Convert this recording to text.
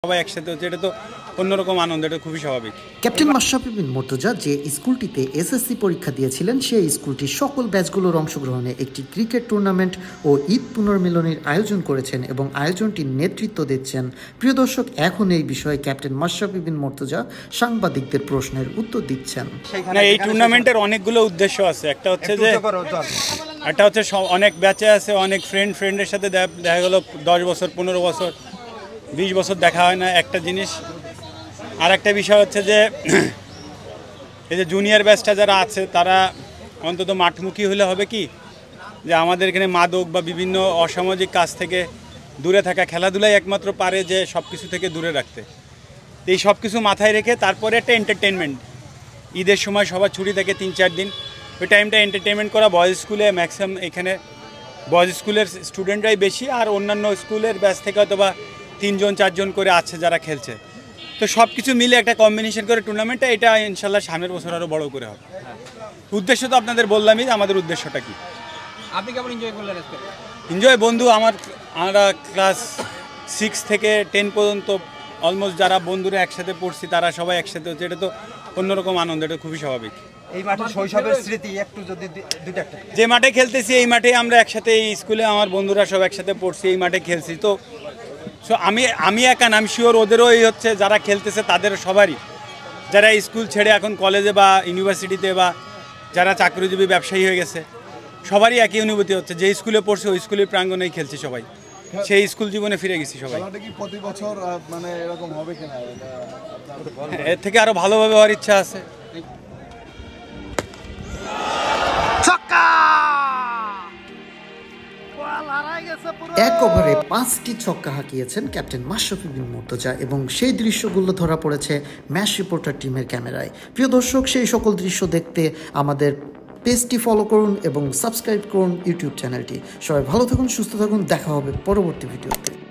সবাই একসাথে হচ্ছে, এটা তো অন্যরকম আনন্দ, এটা খুবই স্বাভাবিক। ক্যাপ্টেন মাশরাফে বিন মোর্তজা যে স্কুলটিতে এসএসসি পরীক্ষা দিয়েছিলেন সেই স্কুলটির সকল ব্যাচগুলোর অংশগ্রহণে একটি ক্রিকেট টুর্নামেন্ট ও ঈদ পুনর্মিলনীর আয়োজন করেছেন এবং আয়োজনটির নেতৃত্ব দিচ্ছেন। প্রিয় দর্শক, এখন এই বিষয়ে ক্যাপ্টেন মাশরাফে বিন মোর্তজা সাংবাদিকদের প্রশ্নের উত্তর দিচ্ছেন। এই টুর্নামেন্টের অনেকগুলো উদ্দেশ্য আছে। একটা হচ্ছে যে অনেক ব্যাচে আছে, অনেক ফ্রেন্ডের সাথে দেখা গেলো 10 বছর 15 বছর 20 বছর দেখা হয় না একটা জিনিস। আর একটা বিষয় হচ্ছে যে এই যে জুনিয়র ব্যাচটা যারা আছে তারা অন্তত মাঠমুখী হলে হবে কি যে আমাদের এখানে মাদক বা বিভিন্ন অসামাজিক কাজ থেকে দূরে থাকা, খেলাধুলাই একমাত্র পারে যে সব কিছু থেকে দূরে রাখতে। এই সব কিছু মাথায় রেখে তারপরে একটা এন্টারটেনমেন্ট, ঈদের সময় সবার ছুটি থাকে 3-4 দিন, ওই টাইমটা এন্টারটেনমেন্ট করা। বয়েজ স্কুলে ম্যাক্সিমাম এখানে বয়েজ স্কুলের স্টুডেন্টরাই বেশি, আর অন্যান্য স্কুলের ব্যাচ থেকে হয়তো বা 3-4 জন করে আছে যারা খেলছে। তো সব কিছু মিলে একটা কম্বিনেশন করে টুর্নামেন্টটা, এটা ইনশাল্লাহ সামনের বছর আরও বড় করে হবে। উদ্দেশ্য তো আপনাদের বললামই, আমাদের উদ্দেশ্যটা কি। আপনি কেমন এনজয় করলেন? এনজয় বন্ধু আমরা ক্লাস 6 থেকে 10 পর্যন্ত অলমোস্ট যারা বন্ধুরা একসাথে পড়ছি তারা সবাই একসাথে হচ্ছে, এটা তো অন্যরকম আনন্দ, এটা খুবই স্বাভাবিক। এই মাঠে শৈশবের স্মৃতি একটু যদি দুইটা, যে মাঠে খেলতেছি এই মাঠে আমরা একসাথে, এই স্কুলে আমার বন্ধুরা সব একসাথে পড়ছি, এই মাঠে খেলছি। তো আমি একা না, আমি শিওর ওদেরও এই হচ্ছে, যারা খেলতেছে তাদের সবারই, যারা স্কুল ছেড়ে এখন কলেজে বা ইউনিভার্সিটিতে বা যারা চাকরিজীবী ব্যবসায়ী হয়ে গেছে, সবারই একই অনুভূতি হচ্ছে যে স্কুলে পড়ছে ওই স্কুলের প্রাঙ্গণেই খেলছি সবাই, সেই স্কুল জীবনে ফিরে গেছি সবাই। প্রতি বছর মানে এরকম হবে কিনা, এর থেকে আরো ভালোভাবে হওয়ার ইচ্ছা আছে। এক ওভারে 5টি ছক্কা হাঁকিয়েছেন ক্যাপ্টেন মাশরাফে বিন মোর্তজা এবং সেই দৃশ্যগুলো ধরা পড়েছে ম্যাচ রিপোর্টার টিমের ক্যামেরায়। প্রিয় দর্শক, সেই সকল দৃশ্য দেখতে আমাদের পেজটি ফলো করুন এবং সাবস্ক্রাইব করুন ইউটিউব চ্যানেলটি। সবাই ভালো থাকুন, সুস্থ থাকুন, দেখা হবে পরবর্তী ভিডিওতে।